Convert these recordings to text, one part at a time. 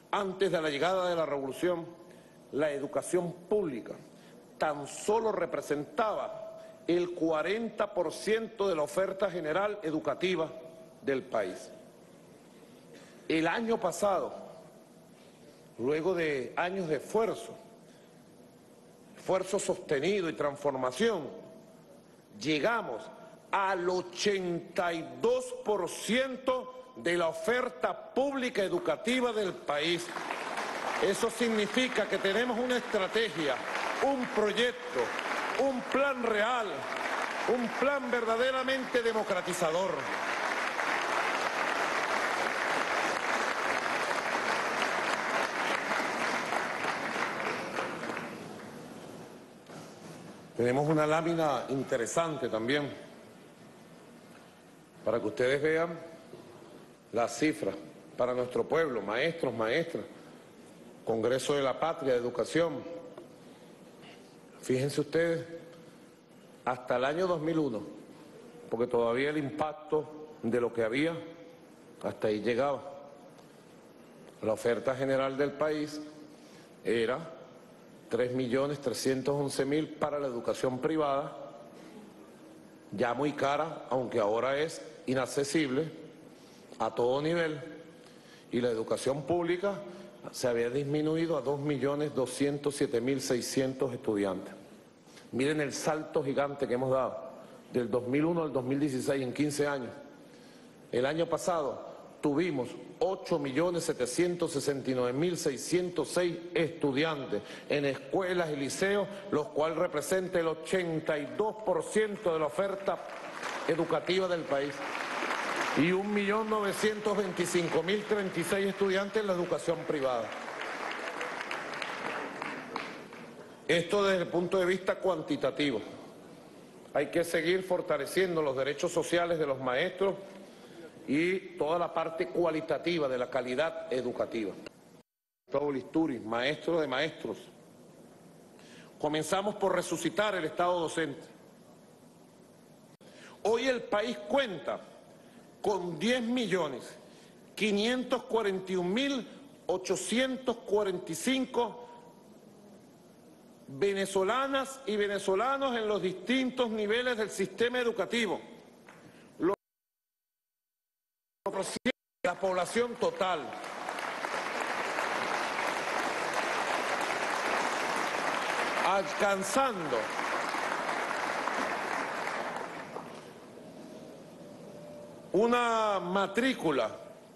Antes de la llegada de la revolución, la educación pública tan solo representaba el 40% de la oferta general educativa del país. El año pasado, luego de años de esfuerzo sostenido y transformación, llegamos al 82% de la oferta pública educativa del país. Eso significa que tenemos una estrategia, un proyecto, un plan real, un plan verdaderamente democratizador. Tenemos una lámina interesante también, para que ustedes vean las cifras para nuestro pueblo, maestros, maestras, Congreso de la Patria de Educación. Fíjense ustedes, hasta el año 2001, porque todavía el impacto de lo que había, hasta ahí llegaba. La oferta general del país era 3.311.000 para la educación privada, ya muy cara, aunque ahora es inaccesible a todo nivel, y la educación pública se había disminuido a 2.207.600 estudiantes. Miren el salto gigante que hemos dado, del 2001 al 2016 en 15 años. El año pasado tuvimos 8.769.606 estudiantes en escuelas y liceos, los cuales representan el 82% de la oferta educativa del país. Y 1.925.036 estudiantes en la educación privada. Esto desde el punto de vista cuantitativo. Hay que seguir fortaleciendo los derechos sociales de los maestros y toda la parte cualitativa de la calidad educativa. Gustavo Listuri, maestro de maestros. Comenzamos por resucitar el Estado docente. Hoy el país cuenta con 10.541.845 venezolanas y venezolanos en los distintos niveles del sistema educativo. La población total. Alcanzando una matrícula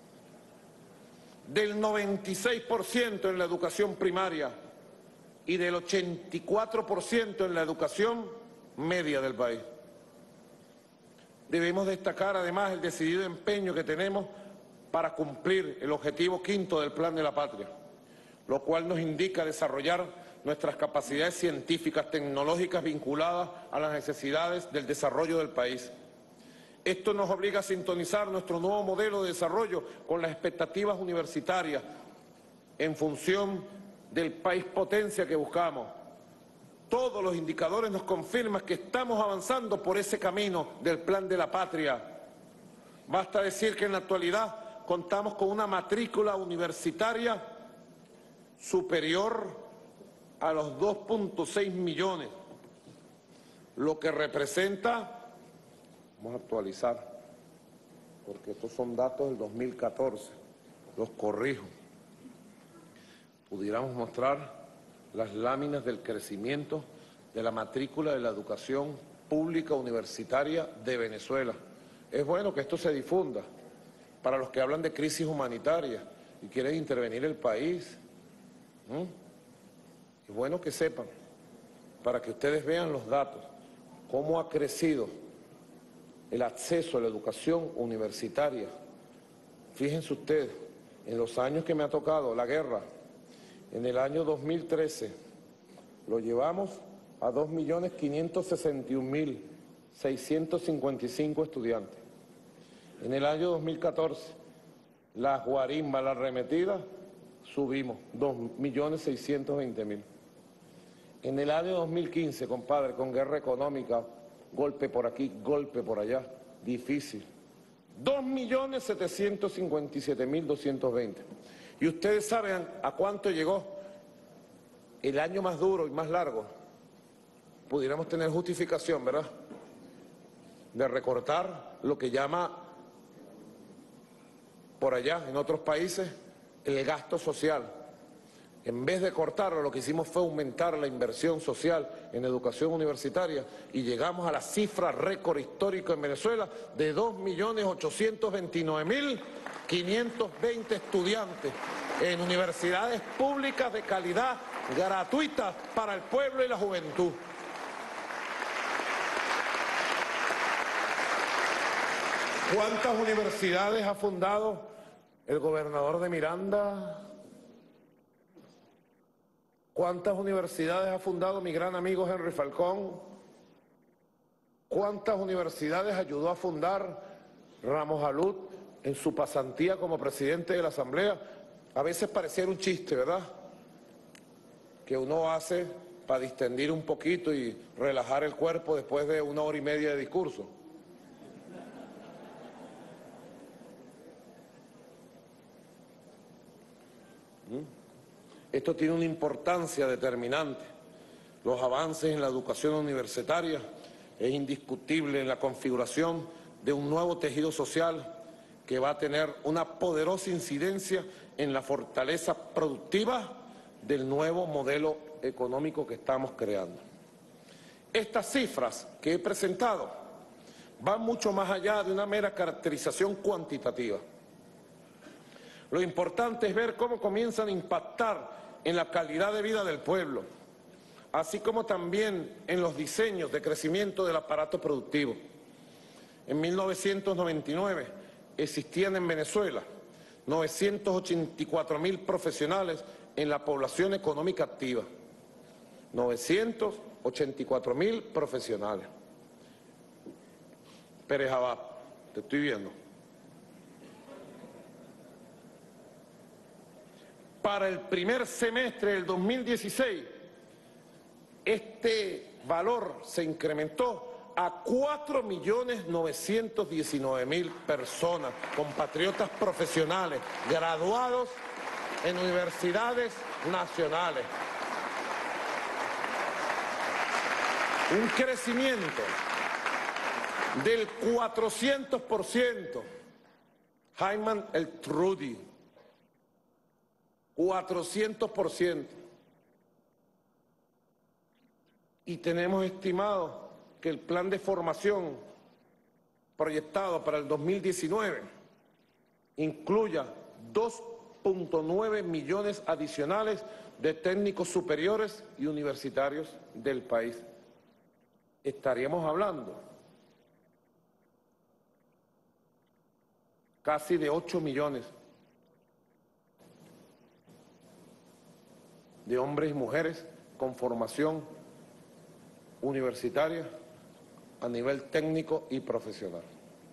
del 96% en la educación primaria y del 84% en la educación media del país. Debemos destacar además el decidido empeño que tenemos para cumplir el objetivo quinto del Plan de la Patria, lo cual nos indica desarrollar nuestras capacidades científicas, tecnológicas vinculadas a las necesidades del desarrollo del país. Esto nos obliga a sintonizar nuestro nuevo modelo de desarrollo con las expectativas universitarias en función del país potencia que buscamos. Todos los indicadores nos confirman que estamos avanzando por ese camino del Plan de la Patria. Basta decir que en la actualidad contamos con una matrícula universitaria superior a los 2.6 millones, lo que representa, vamos a actualizar, porque estos son datos del 2014, los corrijo, pudiéramos mostrar las láminas del crecimiento de la matrícula de la educación pública universitaria de Venezuela. Es bueno que esto se difunda para los que hablan de crisis humanitaria y quieren intervenir el país. Es bueno que sepan, para que ustedes vean los datos, cómo ha crecido el acceso a la educación universitaria. Fíjense ustedes, en los años que me ha tocado la guerra, en el año 2013 lo llevamos a 2.561.655 estudiantes. En el año 2014, las guarimbas, las arremetidas, subimos 2.620.000. En el año 2015, compadre, con guerra económica, golpe por aquí, golpe por allá, difícil, 2.757.220. Y ustedes saben a cuánto llegó el año más duro y más largo. Pudiéramos tener justificación, ¿verdad?, de recortar lo que llama por allá, en otros países, el gasto social. En vez de cortarlo, lo que hicimos fue aumentar la inversión social en educación universitaria y llegamos a la cifra récord histórica en Venezuela de 2.829.520 estudiantes en universidades públicas de calidad, gratuitas para el pueblo y la juventud. ¿Cuántas universidades ha fundado el gobernador de Miranda? ¿Cuántas universidades ha fundado mi gran amigo Henry Falcón? ¿Cuántas universidades ayudó a fundar Ramos Alud en su pasantía como presidente de la Asamblea? A veces pareciera un chiste, ¿verdad?, que uno hace para distendir un poquito y relajar el cuerpo después de 1 hora y media de discurso. Esto tiene una importancia determinante. Los avances en la educación universitaria es indiscutible en la configuración de un nuevo tejido social que va a tener una poderosa incidencia en la fortaleza productiva del nuevo modelo económico que estamos creando. Estas cifras que he presentado van mucho más allá de una mera caracterización cuantitativa. Lo importante es ver cómo comienzan a impactar en la calidad de vida del pueblo, así como también en los diseños de crecimiento del aparato productivo. En 1999 existían en Venezuela 984.000 profesionales en la población económica activa. 984.000 profesionales. Pérez Abad, te estoy viendo. Para el primer semestre del 2016, este valor se incrementó a 4.919.000 personas, compatriotas profesionales, graduados en universidades nacionales. Un crecimiento del 400%. Hyman el Trudy. 400%. Y tenemos estimado que el plan de formación proyectado para el 2019 incluya 2.9 millones adicionales de técnicos superiores y universitarios del país. Estaríamos hablando casi de 8 millones de hombres y mujeres con formación universitaria a nivel técnico y profesional.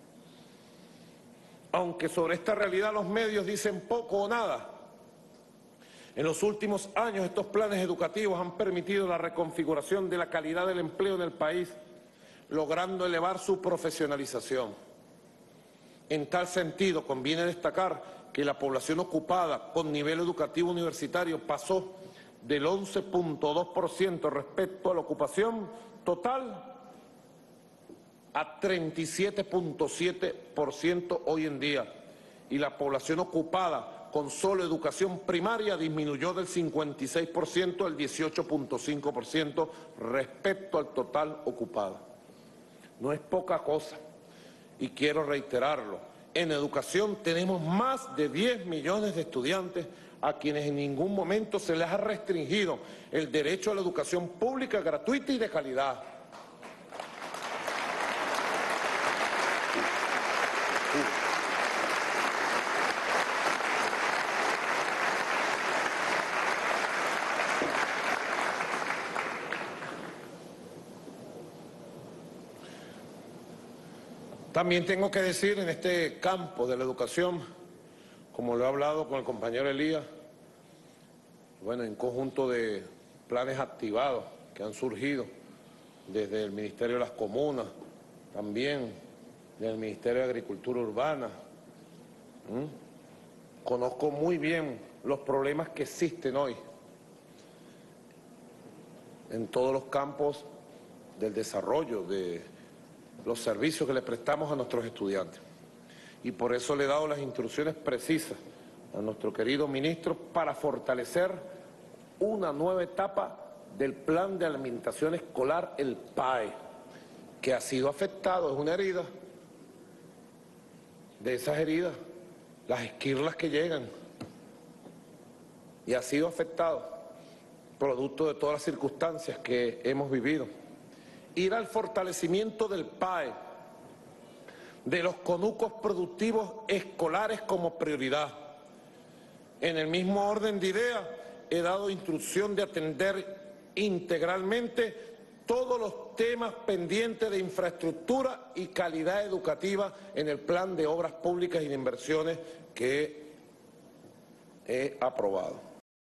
Aunque sobre esta realidad los medios dicen poco o nada, en los últimos años estos planes educativos han permitido la reconfiguración de la calidad del empleo en el país, logrando elevar su profesionalización. En tal sentido, conviene destacar que la población ocupada con nivel educativo universitario pasó del 11.2% respecto a la ocupación total a 37.7% hoy en día, y la población ocupada con solo educación primaria disminuyó del 56% al 18.5% respecto al total ocupado. No es poca cosa, y quiero reiterarlo. En educación tenemos más de 10 millones de estudiantes a quienes en ningún momento se les ha restringido el derecho a la educación pública, gratuita y de calidad. También tengo que decir en este campo de la educación, como lo he hablado con el compañero Elías, bueno, en conjunto de planes activados que han surgido desde el Ministerio de las Comunas, también del Ministerio de Agricultura Urbana. Conozco muy bien los problemas que existen hoy en todos los campos del desarrollo de los servicios que le prestamos a nuestros estudiantes. Y por eso le he dado las instrucciones precisas a nuestro querido ministro para fortalecer una nueva etapa del Plan de Alimentación Escolar, el PAE, que ha sido afectado, es una herida. De esas heridas, las esquirlas que llegan, y ha sido afectado, producto de todas las circunstancias que hemos vivido. Ir al fortalecimiento del PAE, de los conucos productivos escolares como prioridad. En el mismo orden de ideas, he dado instrucción de atender integralmente todos los temas pendientes de infraestructura y calidad educativa en el plan de obras públicas y de inversiones que he aprobado.